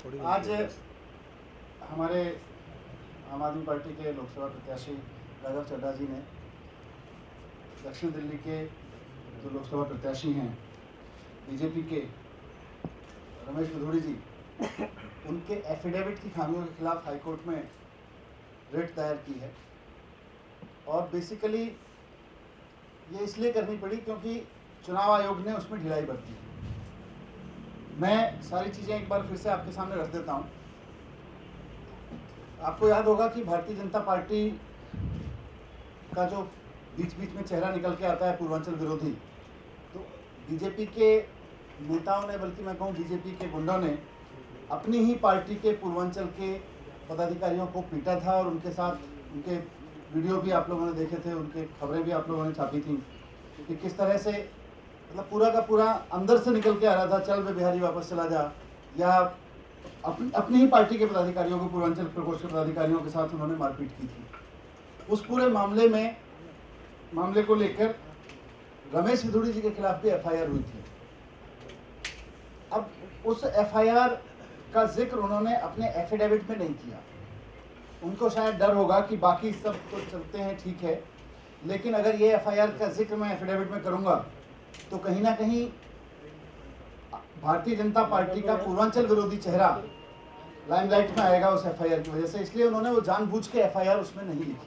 आज हमारे आम आदमी पार्टी के लोकसभा प्रत्याशी राघव चड्ढा जी ने दक्षिण दिल्ली के जो लोकसभा प्रत्याशी हैं बीजेपी के रमेश भदौड़ी जी, उनके एफिडेविट की खामियों के खिलाफ हाईकोर्ट में रिट दायर की है। और बेसिकली ये इसलिए करनी पड़ी क्योंकि चुनाव आयोग ने उसमें ढिलाई बरती। मैं सारी चीज़ें एक बार फिर से आपके सामने रख देता हूँ। आपको याद होगा कि भारतीय जनता पार्टी का जो बीच बीच में चेहरा निकल के आता है पूर्वांचल विरोधी, तो बीजेपी के नेताओं ने, बल्कि मैं कहूँ बीजेपी के गुंडों ने अपनी ही पार्टी के पूर्वांचल के पदाधिकारियों को पीटा था और उनके साथ उनके वीडियो भी आप लोगों ने देखे थे, उनके खबरें भी आप लोगों ने छापी थी कि किस तरह से मतलब पूरा का पूरा अंदर से निकल के आ रहा था, चल बे बिहारी वापस चला जा, या अपनी ही पार्टी के पदाधिकारियों को, पूर्वांचल प्रकोष्ठ के पदाधिकारियों के साथ उन्होंने मारपीट की थी। उस पूरे मामले को लेकर रमेश भदौड़ी जी के खिलाफ भी एफआईआर हुई थी। अब उस एफआईआर का जिक्र उन्होंने अपने एफिडेविट में नहीं किया। उनको शायद डर होगा कि बाकी सब तो चलते हैं ठीक है, लेकिन अगर ये एफआईआर का जिक्र मैं एफिडेविट में करूंगा तो कहीं ना कहीं भारतीय जनता पार्टी का पूर्वांचल विरोधी चेहरा लाइमलाइट में आएगा उस एफआईआर की वजह से। इसलिए उन्होंने वो जानबूझ के एफआईआर उसमें नहीं लिखी।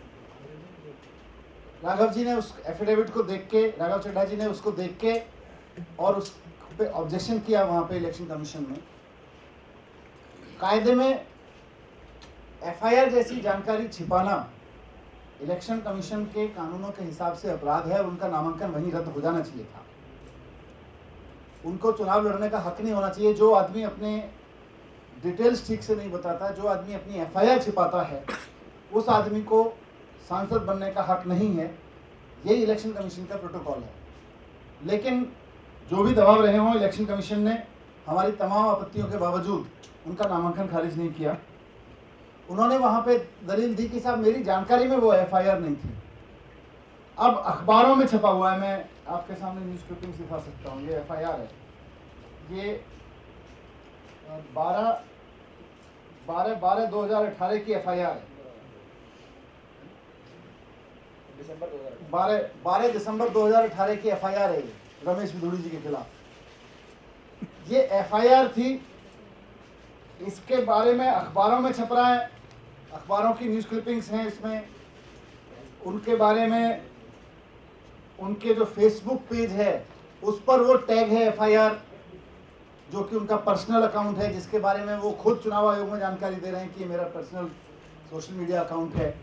राघव जी ने उस एफिडेविट को देख के, राघव चड्ढा जी ने उसको देख के और उस पे ऑब्जेक्शन किया वहां पे इलेक्शन कमीशन में। कायदे में एफआईआर जैसी जानकारी छिपाना इलेक्शन कमीशन के कानूनों के हिसाब से अपराध है और उनका नामांकन वहीं रद्द हो जाना चाहिए था। उनको चुनाव लड़ने का हक नहीं होना चाहिए। जो आदमी अपने डिटेल्स ठीक से नहीं बताता, जो आदमी अपनी एफआईआर छिपाता है, उस आदमी को सांसद बनने का हक नहीं है। यही इलेक्शन कमीशन का प्रोटोकॉल है। लेकिन जो भी दबाव रहे हों, इलेक्शन कमीशन ने हमारी तमाम आपत्तियों के बावजूद उनका नामांकन खारिज नहीं किया। उन्होंने वहां पे दलील दी कि साहब मेरी जानकारी में वो एफआईआर नहीं थी। अब अखबारों में छपा हुआ है, मैं आपके सामने न्यूज़ क्लिपिंग दिखा सकता हूँ। ये एफआईआर है, ये 12/2018 की एफआईआर है। 12 दिसंबर 2018 की एफआईआर है रमेश भदौड़ी जी के खिलाफ। ये एफआईआर थी, इसके बारे में अखबारों में छप रहा है, अखबारों की न्यूज़ क्लिपिंग्स हैं इसमें। उनके बारे में उनके जो फेसबुक पेज है उस पर वो टैग है एफआईआर, जो कि उनका पर्सनल अकाउंट है, जिसके बारे में वो खुद चुनाव आयोग में जानकारी दे रहे हैं कि ये मेरा पर्सनल सोशल मीडिया अकाउंट है।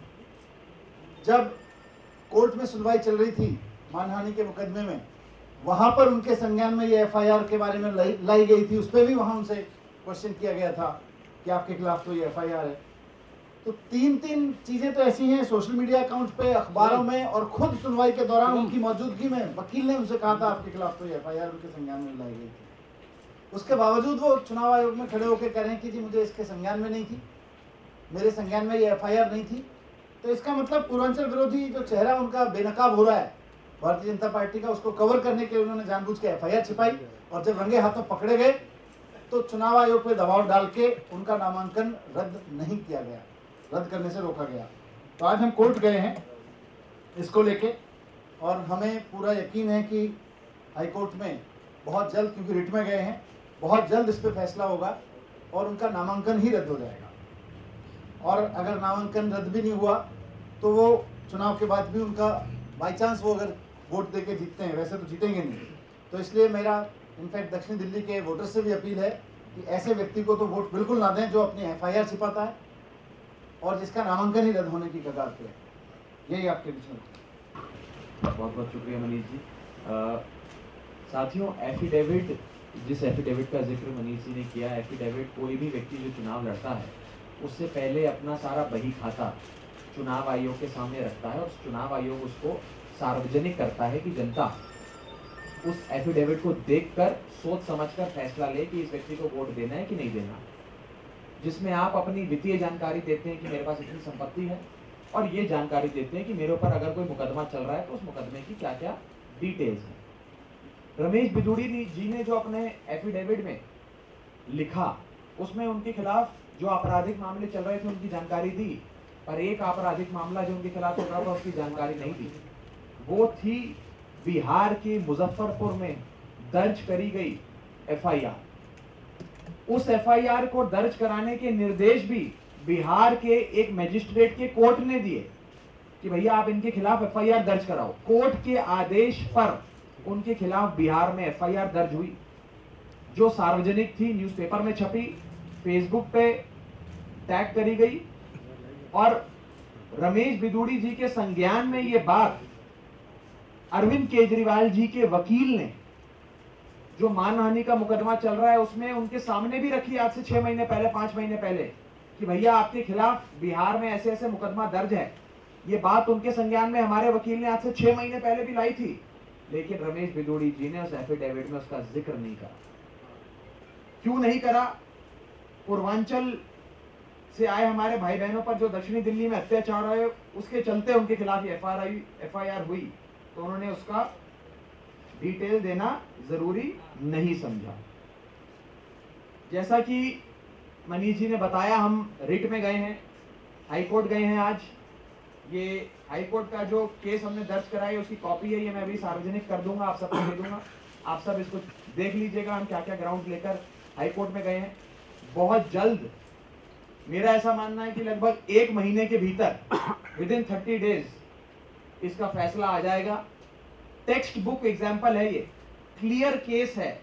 जब कोर्ट में सुनवाई चल रही थी मानहानि के मुकदमे में, वहां पर उनके संज्ञान में ये एफआईआर के बारे में लाई गई थी। उस पर भी वहां उनसे क्वेश्चन किया गया था कि आपके खिलाफ तो ये एफआईआर है। तो तीन चीजें तो ऐसी हैं, सोशल मीडिया अकाउंट पे, अखबारों में, और खुद सुनवाई के दौरान उनकी मौजूदगी में वकील ने उनसे कहा था आपके खिलाफ तो ये एफआईआर उनके संज्ञान में लाई गई थी। उसके बावजूद वो चुनाव आयोग में खड़े होकर कह रहे हैं कि जी मुझे इसके संज्ञान में नहीं थी, मेरे संज्ञान में ये एफआईआर नहीं थी। तो इसका मतलब पूर्वांचल विरोधी जो चेहरा उनका बेनकाब हो रहा है भारतीय जनता पार्टी का, उसको कवर करने के लिए उन्होंने जानबूझ के एफआईआर छिपाई, और जब रंगे हाथों पकड़े गए तो चुनाव आयोग पे दबाव डाल के उनका नामांकन रद्द नहीं किया गया, रद्द करने से रोका गया। तो आज हम कोर्ट गए हैं इसको लेके, और हमें पूरा यकीन है कि हाईकोर्ट में बहुत जल्द, क्योंकि रिट में गए हैं, बहुत जल्द इस पर फैसला होगा और उनका नामांकन ही रद्द हो जाएगा। और अगर नामांकन रद्द भी नहीं हुआ तो वो चुनाव के बाद भी उनका बाई चांस वो अगर वोट देके जीतते हैं, वैसे तो जीतेंगे नहीं। तो इसलिए मेरा इनफैक्ट दक्षिण दिल्ली के वोटर से भी अपील है कि ऐसे व्यक्ति को तो वोट बिल्कुल ना दें जो अपनी एफआईआर छिपाता है और जिसका नामांकन ही रद्द होने की कगार पे है। यही आपके बीच में। बहुत बहुत शुक्रिया मनीष जी। साथियों, एफिडेविट, जिस एफिडेविट का जिक्र मनीष जी ने किया, एफिडेविट कोई भी व्यक्ति जो चुनाव लड़ता है उससे पहले अपना सारा बही खाता चुनाव आयोग के सामने रखता है और चुनाव आयोग उसको सार्वजनिक करता है कि जनता उस एफिडेविट को देखकर सोच समझकर फैसला ले कि इस व्यक्ति को वोट देना है कि नहीं देना। जिसमें आप अपनी वित्तीय जानकारी देते हैं कि मेरे पास इतनी संपत्ति है, और ये जानकारी देते हैं कि मेरे ऊपर अगर कोई मुकदमा चल रहा है तो उस मुकदमे की क्या क्या डिटेल्स हैं। रमेश भदौड़ी जी ने जो अपने एफिडेविट में लिखा उसमें उनके खिलाफ जो आपराधिक मामले चल रहे थे उनकी जानकारी दी, पर एक आपराधिक मामला जो उनके खिलाफ चल रहा था उसकी जानकारी नहीं दी। वो थी बिहार के मुजफ्फरपुर में दर्ज करी गई एफआईआर। उस एफआईआर को दर्ज कराने के निर्देश भी बिहार के एक मजिस्ट्रेट के कोर्ट ने दिए कि भैया आप इनके खिलाफ एफआईआर दर्ज कराओ। कोर्ट के आदेश पर उनके खिलाफ बिहार में एफआईआर दर्ज हुई, जो सार्वजनिक थी, न्यूज़पेपर में छपी, फेसबुक पे टैग करी गई। और रमेश बिदूड़ी जी के संज्ञान में ये बात अरविंद केजरीवाल जी के वकील ने, जो मानहानि का मुकदमा चल रहा है उसमें, उनके सामने भी रखी आज से 6 महीने पहले, 5 महीने पहले, कि भैया आपके खिलाफ बिहार में ऐसे ऐसे मुकदमा दर्ज है। ये बात उनके संज्ञान में हमारे वकील ने आज से 6 महीने पहले भी लाई थी, लेकिन रमेश बिदूड़ी जी ने उस एफिडेविट में उसका जिक्र नहीं करा। क्यों नहीं करा? पूर्वांचल से आए हमारे भाई बहनों पर जो दक्षिणी दिल्ली में अत्याचार हुए, उसके चलते उनके खिलाफ एफआईआर हुई, तो उन्होंने उसका डिटेल देना जरूरी नहीं समझा। जैसा कि मनीष जी ने बताया, हम रिट में गए हैं, हाईकोर्ट गए हैं आज। ये हाईकोर्ट का जो केस हमने दर्ज कराई उसकी कॉपी है, ये मैं अभी सार्वजनिक कर दूंगा, आप सबको दे दूंगा। आप सब इसको देख लीजिएगा, हम क्या क्या ग्राउंड लेकर हाईकोर्ट में गए हैं। बहुत जल्द, मेरा ऐसा मानना है कि लगभग 1 महीने के भीतर, विदिन 30 डेज इसका फैसला आ जाएगा। टेक्स्ट बुक एग्जाम्पल है ये, क्लियर केस है।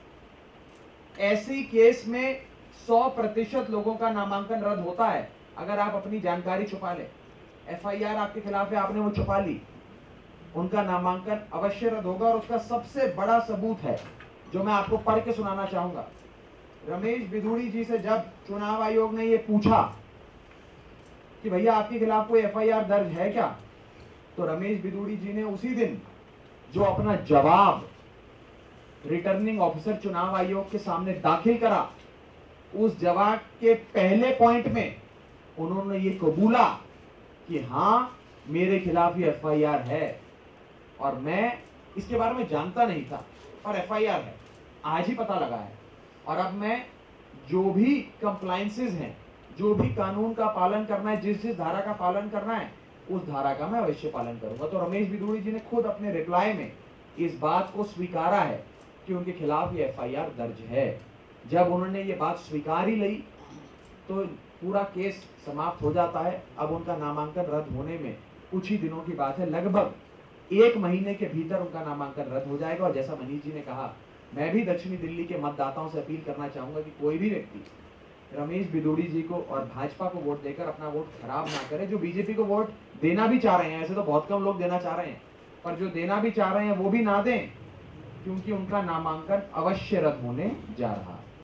ऐसी केस में 100% लोगों का नामांकन रद्द होता है अगर आप अपनी जानकारी छुपा ले। एफआईआर आपके खिलाफ है, आपने वो छुपा ली, उनका नामांकन अवश्य रद्द होगा। और उसका सबसे बड़ा सबूत है जो मैं आपको पढ़ के सुनाना चाहूंगा। रमेश बिदूड़ी जी से जब चुनाव आयोग ने ये पूछा कि भैया आपके खिलाफ कोई एफआईआर दर्ज है क्या, तो रमेश बिदूड़ी जी ने उसी दिन जो अपना जवाब रिटर्निंग ऑफिसर चुनाव आयोग के सामने दाखिल करा, उस जवाब के पहले पॉइंट में उन्होंने ये कबूला कि हाँ, मेरे खिलाफ ये एफआईआर है और मैं इसके बारे में जानता नहीं था, और एफआईआर है, आज ही पता लगा है। और अब मैं जो भी कंप्लायंसेस हैं, जो भी कानून का पालन करना है, जिस जिस धारा का पालन करना है, उस धारा का मैं अवश्य पालन करूंगा। तो रमेश बिदूड़ी जी ने खुद अपने रिप्लाई में इस बात को स्वीकारा है कि उनके खिलाफ ये एफआईआर दर्ज है। जब उन्होंने ये बात स्वीकार ही ली तो पूरा केस समाप्त हो जाता है। अब उनका नामांकन रद्द होने में कुछ ही दिनों की बात है, लगभग 1 महीने के भीतर उनका नामांकन रद्द हो जाएगा। और जैसा मनीष जी ने कहा, मैं भी दक्षिणी दिल्ली के मतदाताओं से अपील करना चाहूंगा कि कोई भी व्यक्ति रमेश बिदूड़ी जी को और भाजपा को वोट देकर अपना वोट खराब ना करे। जो बीजेपी को वोट देना भी चाह रहे हैं, ऐसे तो बहुत कम लोग देना चाह रहे हैं, पर जो देना भी चाह रहे हैं वो भी ना दें, क्योंकि उनका नामांकन अवश्य रद्द होने जा रहा है।